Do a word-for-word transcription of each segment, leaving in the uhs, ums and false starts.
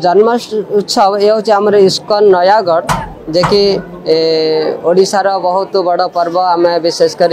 जन्म उत्सव ये हूँ आम इस्कन नयागढ़ जे कि ओडिशार बहुत बड़ पर्व आम विशेषकर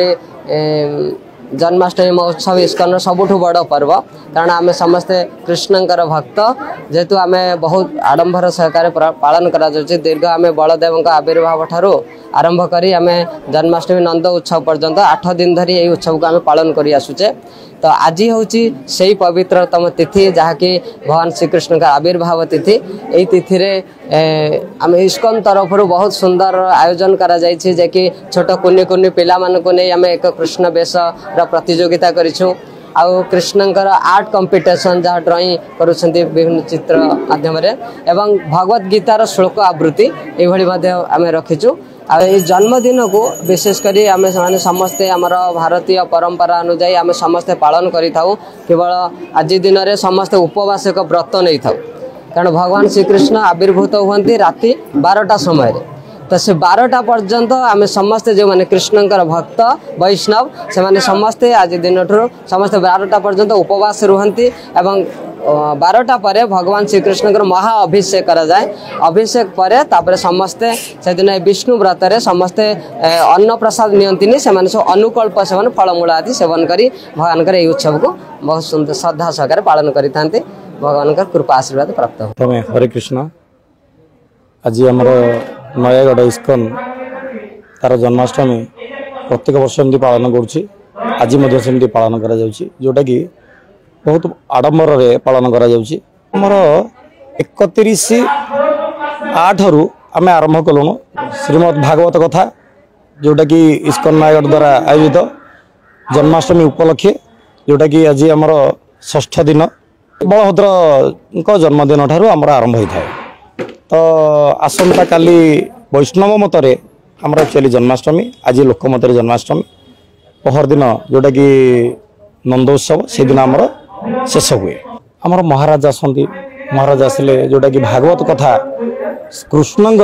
जन्माष्टमी महोत्सव इस्कन सबुठ बड़ पर्व कारण आम समस्ते कृष्णकर भक्त जेहेतु आम बहुत आडंबर सहकार पालन करा दीर्घ आम बलदेव आविर्भाव ठारू आरंभ करी आम जन्माष्टमी नंद उत्सव पर्यंत आठ दिन धरी यही उत्सव को आम पालन कर आसुचे। तो आज हूँ से पवित्रतम तिथि जहाँकि भगवान श्रीकृष्ण का आविर्भाव तिथि यही तिथि रे आम इस्कन तरफ बहुत सुंदर आयोजन करा जायछि जे कि छोट कुनि कुनि पिला मानकु नै आम एक कृष्ण वेश प्रतियोगिता करिछु आउ कृष्णकर आर्ट कंपटीशन जहाँ ड्रॉइंग करुछन्ति विभिन्न चित्र माध्यम एवं भगवत गीतार श्लोक आवृत्ति ये आम रखीचु। जन्मदिन को विशेषकर आम समस्ते आमर भारतीय परंपरा अनुजाई आम समस्ते पालन करिथाउ केवल आज दिन में समस्ते उपवास एक व्रत नहीं था कारण भगवान श्रीकृष्ण आविर्भूत हुए राति बारटा समय तो से बारटा पर्यंत आम समस्ते जो मैंने कृष्णकर भक्त वैष्णव से माने समस्ते आज दिन समस्ते बारटा पर्यंत उपवास रुहंती एवं बारटा पर भगवान श्रीकृष्ण महा अभिषेक करा जाए अभिषेक पर तापर समस्ते से दिन विष्णु व्रत रे समस्ते अन्न प्रसाद नियंतिनी से माने सब अनुकल्प से फलमूल आदि सेवन करी भगवान के उत्सव को बहुत सुंदर श्रद्धा सहकार पालन करि थांते भगवान का कृपा आशीर्वाद प्राप्त हो। तमे हरे कृष्ण आज आमर नयागढ़ इस्कन तार जन्माष्टमी प्रत्येक वर्ष एमती पालन करुच्ची आज सेमती पालन करा जाउची जोटा कि बहुत आडंबर रे पालन करा जाउची। हमर इकतीस आठ रु आम आरंभ कलुणु श्रीमद् भागवत कथा जोटा कि इस्कन नयागढ़ द्वारा आयोजित जन्माष्टमी उपलक्षे जोटा कि आज आमर षष्ठ दिन बलभद्र जन्मदिन ठारू आमर आरंभ होता है। तो आसंता काली वैष्णव मतरे आमर एक्चुअली जन्माष्टमी आज लोक मतरे जन्माष्टमी पहर दिन जोटा कि नंदोत्सव से दिन आमर शेष हुए। आमर महाराज आसती महाराज आसिले जोटा कि भागवत कथा कृष्णंकर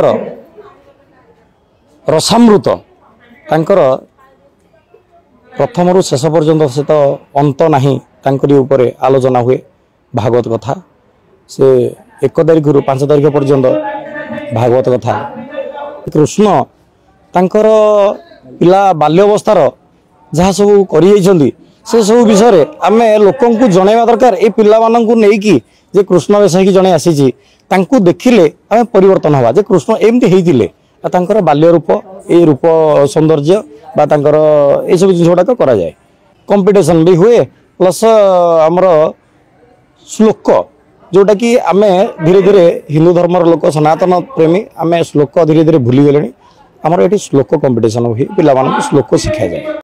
रसामृत तांकर प्रथम रु शेष पर्यंत से तो अंत नहीं तांकरी ऊपर आलोचना हुए भागवत कथा से एक तारीख रु पांच तारीख पर्यंत भागवत कथा कृष्ण तांकर पिला बाल्यवस्थार जहाँ सब कर से सब विषय आम लोक जनवा दरकार ये पिला मानू नहीं कि जे कृष्ण वेश की जड़े आसी देखिले आम परिवर्तन हवा जे कृष्ण एमती होते बाल्य रूप ये रूप सौंदर्य ये सब जिन गुड़ाक कराए कंपटीशन भी हुए प्लस आमर श्लोक जोटा कि आम धीरे धीरे हिंदू धर्मर लोक सनातन प्रेमी आम श्लोक धीरे धीरे भूली गले आमर ये श्लोक कंपटीशन हुए पिला श्लोक शिखा जाए।